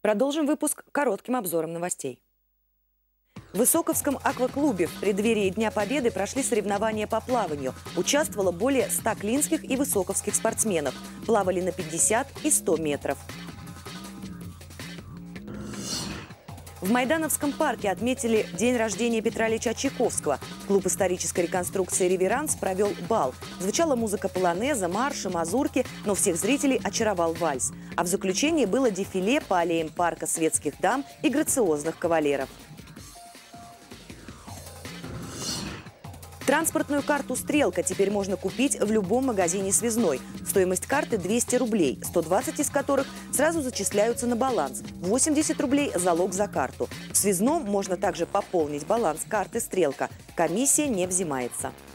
Продолжим выпуск коротким обзором новостей. В Высоковском акваклубе в преддверии Дня Победы прошли соревнования по плаванию. Участвовало более 100 клинских и высоковских спортсменов. Плавали на 50 и 100 метров. В Майдановском парке отметили день рождения Петра Ильича Чайковского. Клуб исторической реконструкции «Реверанс» провел бал. Звучала музыка полонеза, марши, мазурки, но всех зрителей очаровал вальс. А в заключении было дефиле по аллеям парка светских дам и грациозных кавалеров. Транспортную карту «Стрелка» теперь можно купить в любом магазине «Связной». Стоимость карты 200 рублей, 120 из которых сразу зачисляются на баланс. 80 рублей – залог за карту. В «Связном» можно также пополнить баланс карты «Стрелка». Комиссия не взимается.